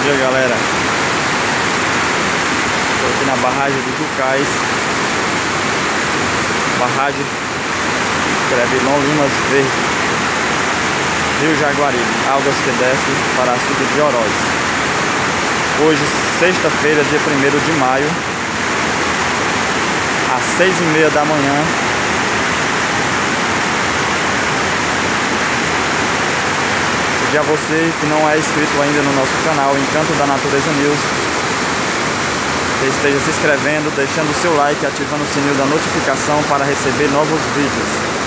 dia, galera. Estou aqui na barragem do Jucás. Barragem escreve Limas Verde, Rio Jaguaribe, águas que descem para açude de Oroz. Hoje, sexta-feira, dia 1º de maio, às 6h30 da manhã. E a você que não é inscrito ainda no nosso canal Encanto da Natureza News, que esteja se inscrevendo, deixando o seu like, ativando o sininho da notificação para receber novos vídeos.